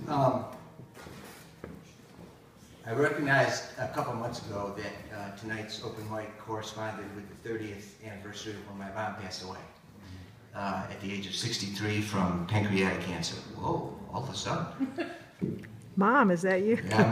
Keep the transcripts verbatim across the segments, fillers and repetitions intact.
Um, I recognized a couple months ago that uh, tonight's open mic corresponded with the thirtieth anniversary of when my mom passed away uh, at the age of sixty-three from pancreatic cancer. Whoa, all of a sudden. Mom, is that you? Yeah,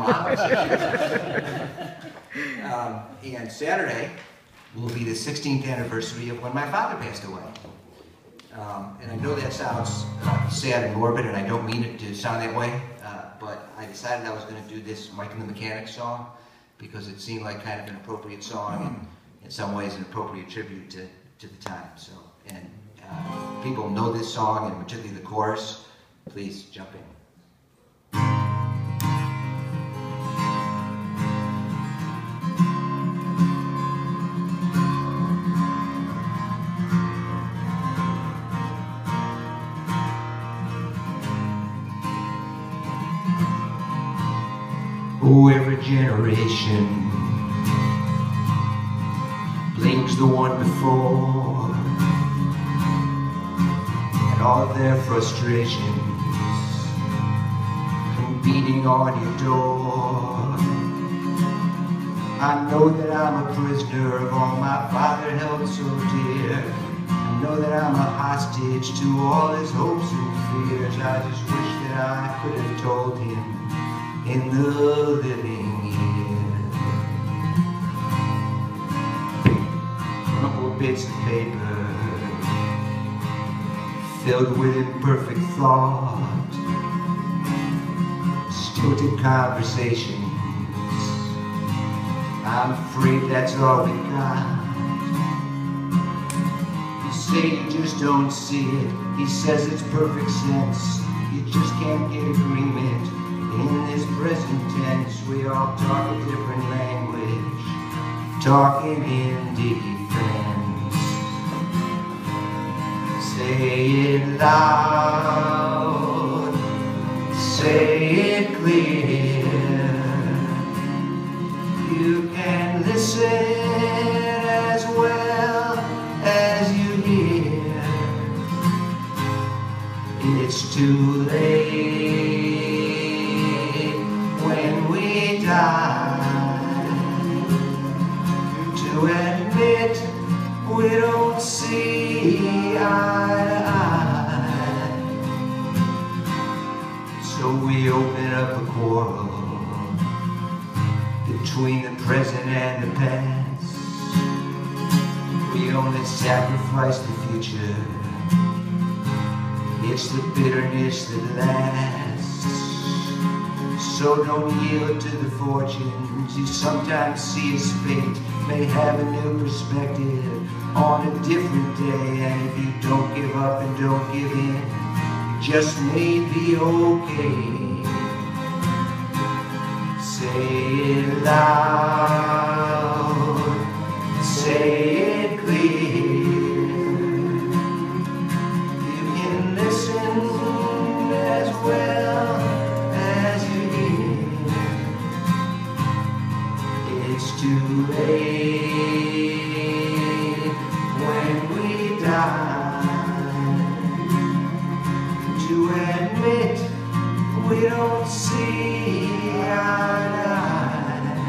Mom. um, and Saturday will be the sixteenth anniversary of when my father passed away. Um, and I know that sounds uh, sad and morbid, and I don't mean it to sound that way, uh, but I decided I was going to do this Mike and the Mechanics song because it seemed like kind of an appropriate song and in some ways an appropriate tribute to, to the time. So, and uh, people know this song, and particularly the chorus. Please jump in. Oh, every generation blames the one before, and all of their frustrations come beating on your door. I know that I'm a prisoner of all my father held so dear. I know that I'm a hostage to all his hopes and fears. I just wish that I could have told him in the living years. Crumpled bits of paper filled with imperfect thought, stilted conversations. I'm afraid that's all we got. You say you just don't see it. He says it's perfect sense. You just can't get agreement. In this present tense, we all talk a different language, talking in defense. Say it loud, say it clear. You can listen as well as you hear. It's too late when we die to admit we don't see eye to eye. So we open up a quarrel between the present and the past. We only sacrifice the future. It's the bitterness that lasts. So don't yield to the fortunes you sometimes see as fate. May have a new perspective on a different day. And if you don't give up and don't give in, you just may be okay. Say it loud, say it clear. You can listen as well as you hear. It's too late when we die to admit we don't see eye to eye.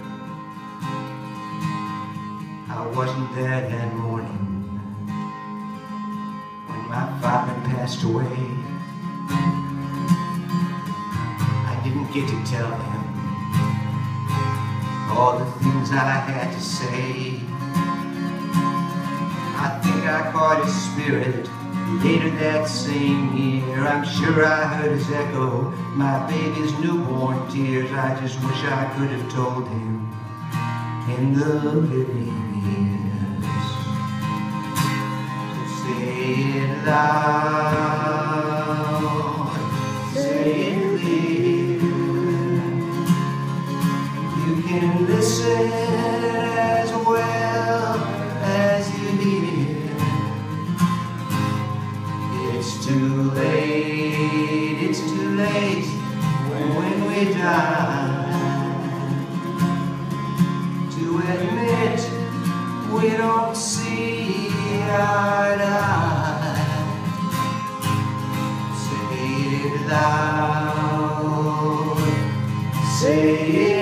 I wasn't there that morning when my father passed away. I didn't get to tell him all the things I had to say. I think I caught his spirit later that same year. I'm sure I heard his echo, my baby's newborn tears. I just wish I could have told him in the living years. So say it loud, say it clear. You can listen as well as you hear. It's too late, it's too late when we die to admit we don't see eye to eye. Say it loud. say